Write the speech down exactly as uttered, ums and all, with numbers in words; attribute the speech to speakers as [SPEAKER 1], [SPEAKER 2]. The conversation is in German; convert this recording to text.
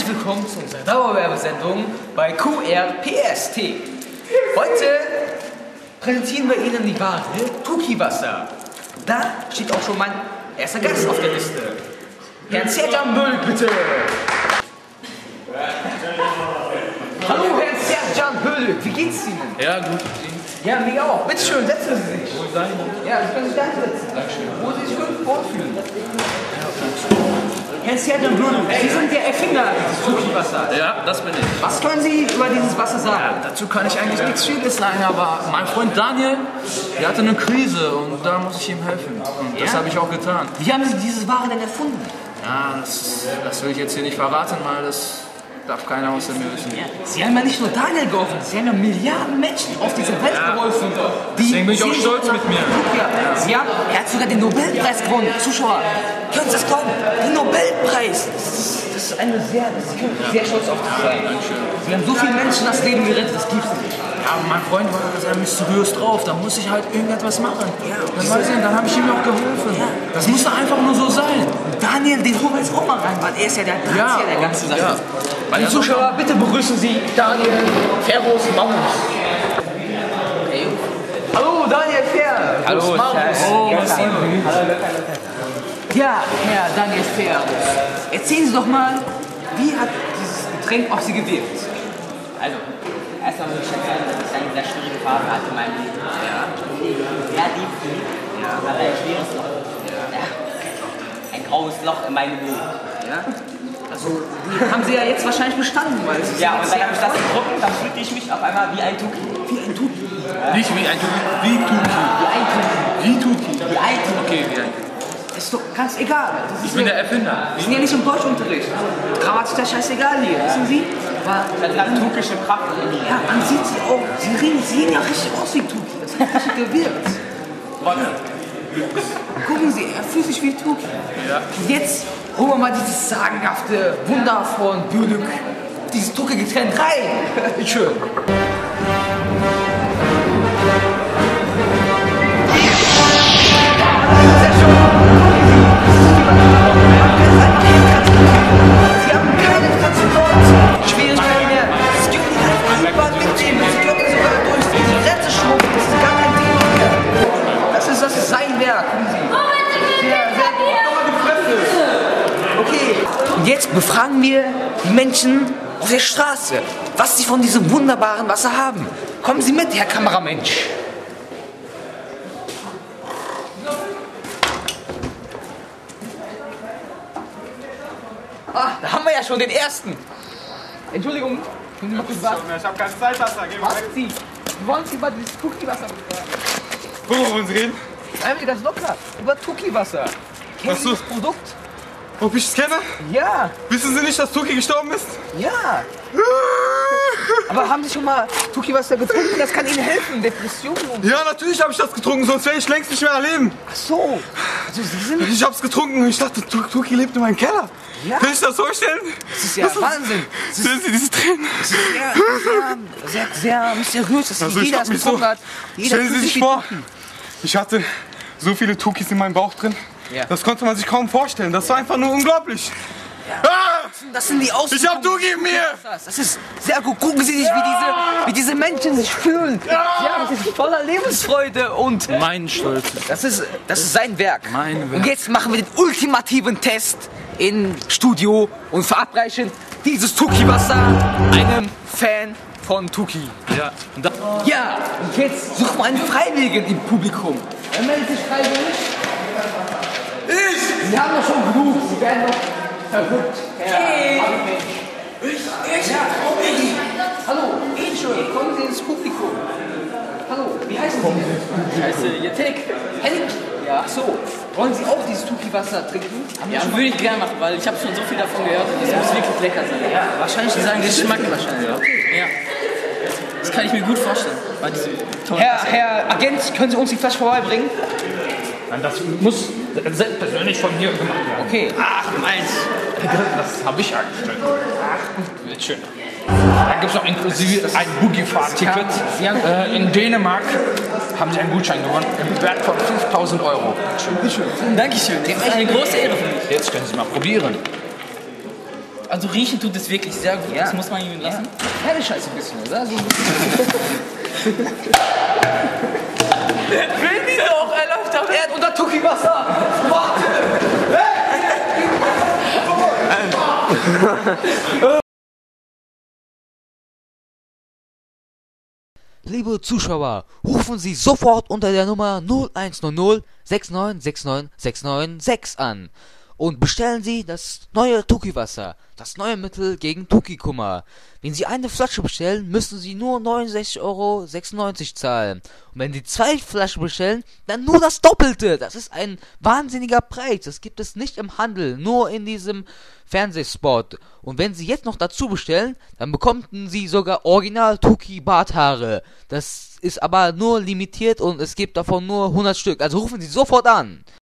[SPEAKER 1] herzlich willkommen zu unserer Dauerwerbesendung bei Q R P S T. Heute präsentieren wir Ihnen die Ware Tuki-Wasser. Da steht auch schon mein erster Gast auf der Liste. Herrn Serjan Böll, bitte. Hallo, Herr Serjan Böll, wie geht's Ihnen?
[SPEAKER 2] Ja, gut.
[SPEAKER 1] Ja, mir auch. Bitte schön, setzen Sie sich.
[SPEAKER 2] Wo sein?
[SPEAKER 1] Ja, Sie können sich da hinsetzen.
[SPEAKER 2] Dankeschön.
[SPEAKER 1] Wo Sie sich gut wohlfühlen. Herr Serjan Böll, Sie sind der Erfinder dieses Tuki-Wasser.
[SPEAKER 2] Ja, das bin ich.
[SPEAKER 1] Was können Sie über dieses Wasser sagen?
[SPEAKER 2] Ja, dazu kann ich eigentlich nichts Vieles sagen, aber mein Freund Daniel, der hatte eine Krise und da muss ich ihm helfen. Und das
[SPEAKER 1] Ja?
[SPEAKER 2] habe ich auch getan.
[SPEAKER 1] Wie haben Sie diese Ware denn erfunden?
[SPEAKER 2] Ja, das, das will ich jetzt hier nicht verraten, weil das darf keiner außer mir wissen.
[SPEAKER 1] Ja. Sie haben ja nicht nur Daniel geholfen, Sie haben ja Milliarden Menschen auf dieser Welt
[SPEAKER 2] Ja.
[SPEAKER 1] geholfen.
[SPEAKER 2] Deswegen bin ich auch
[SPEAKER 1] sehen
[SPEAKER 2] stolz
[SPEAKER 1] nach-
[SPEAKER 2] mit mir.
[SPEAKER 1] Ja. Sie haben, er hat sogar den Nobelpreis gewonnen. Zuschauer, können Sie das glauben? Den Nobelpreis. Das ist, das ist eine sehr, das ist sehr stolz auf Sie sein.
[SPEAKER 2] Dankeschön.
[SPEAKER 1] Sie haben so vielen Menschen das Leben gerettet, das gibt's nicht.
[SPEAKER 2] Ja, mein Freund war sehr mysteriös drauf, da muss ich halt irgendetwas machen.
[SPEAKER 1] Ja.
[SPEAKER 2] Dann, weiß ich, dann habe ich ihm auch geholfen.
[SPEAKER 1] Ja.
[SPEAKER 2] Das musste einfach nur so sein.
[SPEAKER 1] Daniel, den holen wir jetzt auch mal rein, weil er ist ja der Drahtzieher der ganzen Sache.
[SPEAKER 2] Ja. Weil
[SPEAKER 1] Die
[SPEAKER 2] er
[SPEAKER 1] Zuschauer, bitte begrüßen Sie Daniel Ferros Maus. Hallo, Daniel Fer.
[SPEAKER 2] Hallo,
[SPEAKER 1] Maus.
[SPEAKER 2] Oh,
[SPEAKER 1] Ja,
[SPEAKER 2] Massimo.
[SPEAKER 1] Ja, Herr Daniel Ferros, erzählen Sie doch mal, wie hat dieses Getränk auf Sie gewirkt?
[SPEAKER 3] Also, erstmal muss ich schätzen, dass ich eine sehr schwierige Phase hatte in meinem Leben. Ja. Sehr definitiv. Ja. Aber ein schweres Loch. Ja. Ein graues Loch in meinem Leben. Ja.
[SPEAKER 1] Also, die haben Sie ja jetzt wahrscheinlich bestanden, weil es ist
[SPEAKER 3] Ja, und
[SPEAKER 1] jetzt
[SPEAKER 3] dann habe ich das gedruckt, dann fühlte ich mich auf einmal wie ein Tuki.
[SPEAKER 1] wie ein Tuki.
[SPEAKER 2] Nicht wie ein Tuki, wie Tuki.
[SPEAKER 1] Wie ein Tuki.
[SPEAKER 2] Wie Tuki.
[SPEAKER 1] Wie ein Tuki.
[SPEAKER 2] Okay, wie ein Tuki.
[SPEAKER 1] Ist doch ganz egal. Das ist
[SPEAKER 2] Ich bin
[SPEAKER 1] ja,
[SPEAKER 2] der Erfinder.
[SPEAKER 1] wir sind ja nicht im Deutschunterricht. Grammatik ist scheißegal hier, wissen Sie? Aber
[SPEAKER 3] Das hat tukische Kraft in mir.
[SPEAKER 1] ja, man sieht sie auch. Sie reden, sehen ja richtig aus wie Tuki. Das hat richtig gewirkt. Gucken Sie, er fühlt sich wie Tuki.
[SPEAKER 2] Ja.
[SPEAKER 1] Und jetzt holen wir mal dieses sagenhafte Wunder von Bülük, dieses Tuki-Getränk rein. Wie schön. Sehr schön. Sie haben keine Transportschwierigkeiten mehr. Sie können die einfach überall mitnehmen. Sie können sogar durch die Grenze schmuggeln. Das ist gar kein Thema mehr. Das ist, das ist sein Werk. Gucken Sie. Sehr, sehr gut. Nochmal die Fresse. Okay. Und jetzt befragen wir die Menschen auf der Straße, was sie von diesem wunderbaren Wasser haben. Kommen Sie mit, Herr Kameramensch. Ah, da haben wir ja schon den ersten. Entschuldigung, können Sie mal kurz warten?
[SPEAKER 4] Ich hab keine Zeit, Wasser. Geh mal
[SPEAKER 1] Was
[SPEAKER 4] weg.
[SPEAKER 1] Sie? Wir wollen Sie über dieses Tuki-Wasser befragen.
[SPEAKER 4] Worüber wollen Sie reden?
[SPEAKER 1] Bleiben Sie ganz locker. Über Tuki-Wasser. Kennen
[SPEAKER 4] Ach
[SPEAKER 1] Sie
[SPEAKER 4] so.
[SPEAKER 1] das Produkt?
[SPEAKER 4] Ob ich es kenne?
[SPEAKER 1] Ja,
[SPEAKER 4] Wissen Sie nicht, dass Tuki gestorben ist?
[SPEAKER 1] ja. Aber haben Sie schon mal Tuki-Wasser getrunken? Das kann Ihnen helfen. Depressionen und...
[SPEAKER 4] Ja, natürlich habe ich das getrunken, sonst wäre ich längst nicht mehr erleben.
[SPEAKER 1] Ach so. Also Sie sind...
[SPEAKER 4] Ich hab's getrunken und ich dachte, Tu- Tuki lebt in meinem Keller.
[SPEAKER 1] Ja.
[SPEAKER 4] Kann ich das vorstellen?
[SPEAKER 1] Das ist ja Wahnsinn. Das ist
[SPEAKER 4] Sehen Sie diese Tränen?
[SPEAKER 1] sehr, sehr, sehr, sehr mysteriös, dass
[SPEAKER 4] Also ich
[SPEAKER 1] jeder
[SPEAKER 4] hab
[SPEAKER 1] es
[SPEAKER 4] mich so...
[SPEAKER 1] getrunken hat. Jeder
[SPEAKER 4] Stellen Sie
[SPEAKER 1] fühlt
[SPEAKER 4] sich
[SPEAKER 1] wie
[SPEAKER 4] vor,
[SPEAKER 1] Tuki.
[SPEAKER 4] ich hatte so viele Tukis in meinem Bauch drin.
[SPEAKER 1] Ja.
[SPEAKER 4] Das konnte man sich kaum vorstellen. Das war einfach nur unglaublich. Ah!
[SPEAKER 1] Das sind die Auswirkungen.
[SPEAKER 4] Ich hab Tuki in mir!
[SPEAKER 1] Das ist sehr gut. Gucken Sie sich, wie diese, wie diese Menschen sich fühlen. Ja, das ist voller Lebensfreude und
[SPEAKER 2] Mein Stolz.
[SPEAKER 1] das ist, das ist sein Werk.
[SPEAKER 2] Mein Werk.
[SPEAKER 1] Und jetzt machen wir den ultimativen Test im Studio und verabreichen dieses Tuki-Wasser einem Fan von Tuki.
[SPEAKER 2] Ja. Und da,
[SPEAKER 1] Ja, und jetzt suchen wir einen Freiwilligen im Publikum. Wer meldet sich freiwillig? Ich! Sie haben doch schon genug. Sie werden doch verrückt. Hey! Ich, ich, ja, ich. Hallo, ich schon. Kommen Sie ins Publikum. Hallo, wie heißen Sie?
[SPEAKER 3] Ich heiße Jetek.
[SPEAKER 1] Henning? Ja. Ach so. Wollen Sie auch dieses Tuki-Wasser trinken? Haben
[SPEAKER 3] Ja,
[SPEAKER 1] Sie schon mal-
[SPEAKER 3] würde ich gerne machen, weil ich habe schon so viel davon gehört und es muss wirklich lecker sein. Ja, wahrscheinlich, die sagen, das schmeckt wahrscheinlich. Ja. Das kann ich mir gut vorstellen. Bei diesem tollen
[SPEAKER 1] Herr, Herr Agent, können Sie uns die Flasche vorbeibringen?
[SPEAKER 5] Nein, das muss selbst persönlich von mir gemacht werden.
[SPEAKER 1] Okay.
[SPEAKER 5] Ach, meins. Das habe ich angestellt. Ach, wird schön. Da gibt es auch inklusive ein Boogie-Fahrticket.
[SPEAKER 1] Sie haben-
[SPEAKER 5] Äh, in Dänemark haben sie einen Gutschein gewonnen im Wert von fünftausend Euro.
[SPEAKER 3] Dankeschön. Das ist eine große Ehre für mich.
[SPEAKER 5] Jetzt können Sie mal probieren.
[SPEAKER 2] Also riechen tut es wirklich sehr gut,
[SPEAKER 3] Ja.
[SPEAKER 2] das muss man ihm lassen.
[SPEAKER 3] Ja.
[SPEAKER 2] Pferdescheiße ein bisschen, oder? So ein Will die doch, er läuft da Erd unter Tuki-Wasser.
[SPEAKER 6] Liebe Zuschauer, rufen Sie sofort unter der Nummer null eins null null sechs neun sechs neun sechs neun sechs an und bestellen Sie das neue Tuki-Wasser, das neue Mittel gegen Tuki-Kummer. Wenn Sie eine Flasche bestellen, müssen Sie nur neunundsechzig Euro sechsundneunzig zahlen. Und wenn Sie zwei Flaschen bestellen, dann nur das Doppelte. Das ist ein wahnsinniger Preis. Das gibt es nicht im Handel, nur in diesem Fernsehspot. Und wenn Sie jetzt noch dazu bestellen, dann bekommen Sie sogar Original Tuki Barthaare. Das ist aber nur limitiert und es gibt davon nur hundert Stück. Also rufen Sie sofort an.